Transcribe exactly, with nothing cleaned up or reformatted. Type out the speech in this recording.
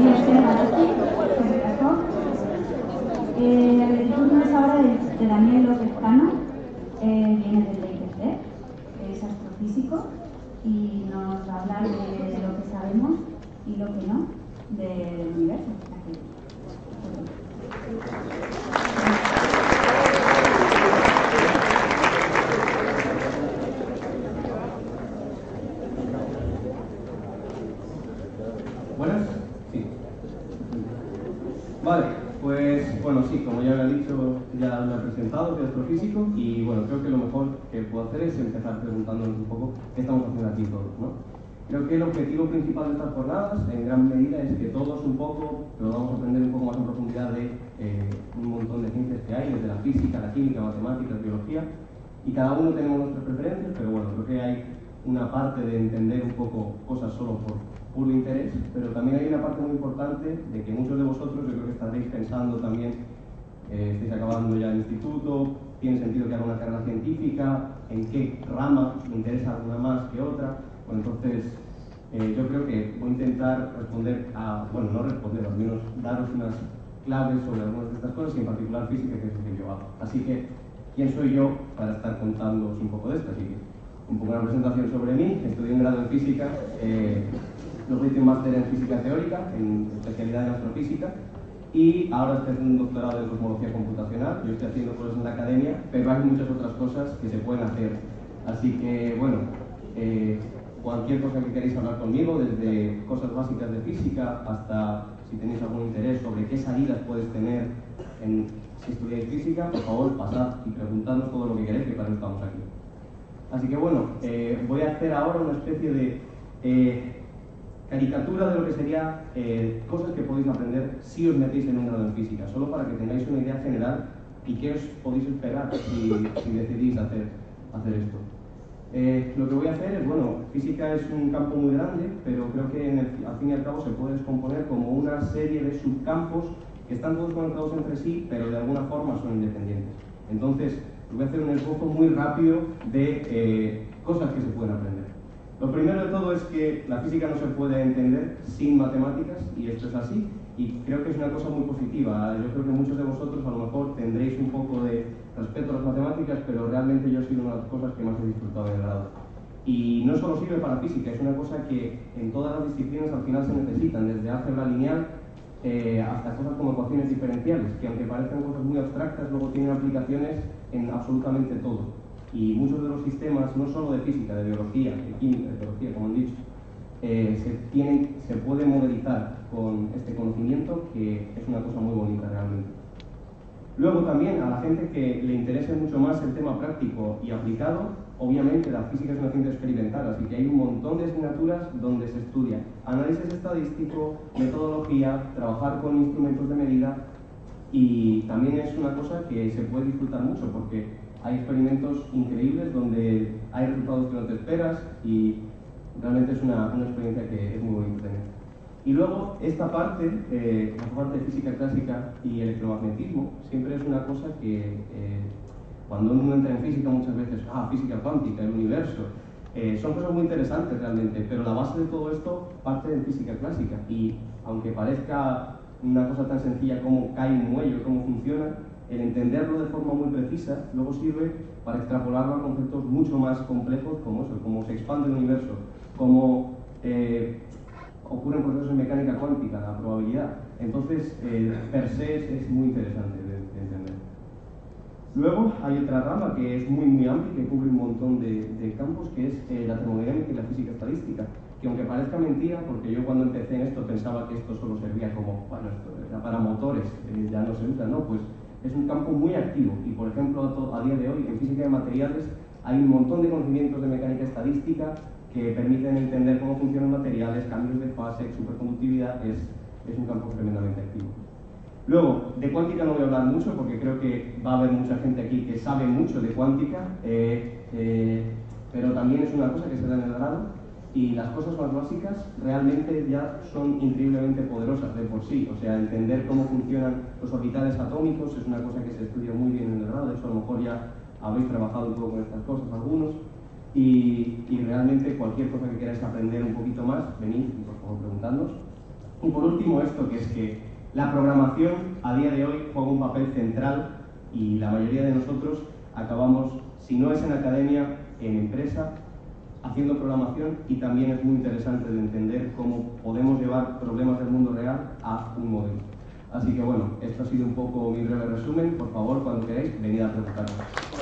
soy Esther Galazzi, eh, el turno es ahora de, de Daniel López Cano, eh, viene del I P C, es astrofísico y nos va a hablar de, de lo que sabemos y lo que no del universo. Buenas, sí. Vale, pues bueno, sí, como ya he dicho, ya me he presentado, soy astrofísico y bueno, creo que lo mejor que puedo hacer es empezar preguntándonos un poco qué estamos haciendo aquí todos, ¿no? Creo que el objetivo principal de estas jornadas, en gran medida, es que todos un poco podamos aprender un poco más en profundidad de eh, un montón de ciencias que hay, desde la física, la química, matemáticas, biología, y cada uno tenemos nuestras preferencias, pero bueno, creo que hay una parte de entender un poco cosas solo por puro interés, pero también hay una parte muy importante de que muchos de vosotros, yo creo que estaréis pensando también, eh, estáis acabando ya el instituto, tiene sentido que haga una carrera científica, en qué rama me interesa alguna más que otra. Bueno, entonces eh, yo creo que voy a intentar responder a, bueno, no responder, al menos daros unas claves sobre algunas de estas cosas y en particular física, que es lo que yo hago. Así que, ¿quién soy yo para estar contándoos un poco de esto? Así que, un poco una presentación sobre mí. Estudié un grado en física, eh, luego hice un máster en física teórica, en especialidad en astrofísica, y ahora estoy haciendo un doctorado en cosmología computacional. Yo estoy haciendo cosas en la academia, pero hay muchas otras cosas que se pueden hacer. Así que, bueno, eh, cualquier cosa que queréis hablar conmigo, desde cosas básicas de física hasta si tenéis algún interés sobre qué salidas puedes tener en, si estudiáis física, por favor, pasad y preguntadnos todo lo que queréis, que para eso estamos aquí. Así que bueno, eh, voy a hacer ahora una especie de eh, caricatura de lo que sería eh, cosas que podéis aprender si os metéis en un grado en física, solo para que tengáis una idea general y qué os podéis esperar si, si decidís hacer, hacer esto. Eh, lo que voy a hacer es, bueno, física es un campo muy grande, pero creo que en el, al fin y al cabo se puede descomponer como una serie de subcampos que están todos conectados entre sí, pero de alguna forma son independientes. Entonces, voy a hacer un esbozo muy rápido de eh, cosas que se pueden aprender. Lo primero de todo es que la física no se puede entender sin matemáticas, y esto es así, y creo que es una cosa muy positiva. Yo creo que muchos de vosotros a lo mejor tendréis un poco de respeto a las matemáticas, pero realmente yo he sido una de las cosas que más he disfrutado en el grado. Y no solo sirve para física, es una cosa que en todas las disciplinas al final se necesitan, desde álgebra lineal eh, hasta cosas como ecuaciones diferenciales, que aunque parezcan cosas muy abstractas, luego tienen aplicaciones en absolutamente todo. Y muchos de los sistemas, no solo de física, de biología, de química, de biología, como han dicho, eh, se, tienen, se puede modelizar con este conocimiento, que es una cosa muy bonita realmente. Luego también, a la gente que le interese mucho más el tema práctico y aplicado, obviamente la física es una ciencia experimental, así que hay un montón de asignaturas donde se estudia análisis estadístico, metodología, trabajar con instrumentos de medida, y también es una cosa que se puede disfrutar mucho porque hay experimentos increíbles donde hay resultados que no te esperas y realmente es una, una experiencia que es muy bonita tener. Y luego, esta parte, eh, la parte de física clásica y electromagnetismo, siempre es una cosa que eh, cuando uno entra en física muchas veces, ah, física cuántica, el universo, eh, son cosas muy interesantes realmente, pero la base de todo esto parte de física clásica y aunque parezca una cosa tan sencilla como cae un muelle, cómo funciona, el entenderlo de forma muy precisa luego sirve para extrapolarlo a conceptos mucho más complejos como eso, cómo se expande el universo, cómo eh, ocurren procesos en mecánica cuántica, la probabilidad. Entonces, eh, per se es, es muy interesante de, de entender. Luego hay otra rama que es muy muy amplia, que cubre un montón de, de campos, que es eh, la termodinámica y la física estadística, que aunque parezca mentira, porque yo cuando empecé en esto pensaba que esto solo servía como, bueno, esto era para motores, eh, ya no se usa, ¿no? Pues es un campo muy activo y, por ejemplo, a, a día de hoy en física de materiales hay un montón de conocimientos de mecánica estadística que permiten entender cómo funcionan materiales, cambios de fase, superconductividad, es, es un campo tremendamente activo. Luego, de cuántica no voy a hablar mucho porque creo que va a haber mucha gente aquí que sabe mucho de cuántica, eh, eh, pero también es una cosa que se da en el grado y las cosas más básicas realmente ya son increíblemente poderosas de por sí. O sea, entender cómo funcionan los orbitales atómicos es una cosa que se estudia muy bien en el grado, de hecho a lo mejor ya habéis trabajado un poco con estas cosas algunos. Y, y realmente cualquier cosa que queráis aprender un poquito más, venid y por favor preguntadnos. Y por último esto, que es que la programación a día de hoy juega un papel central y la mayoría de nosotros acabamos, si no es en academia, en empresa, haciendo programación, y también es muy interesante de entender cómo podemos llevar problemas del mundo real a un modelo. Así que bueno, esto ha sido un poco mi breve resumen. Por favor, cuando queráis, venid a preguntarme.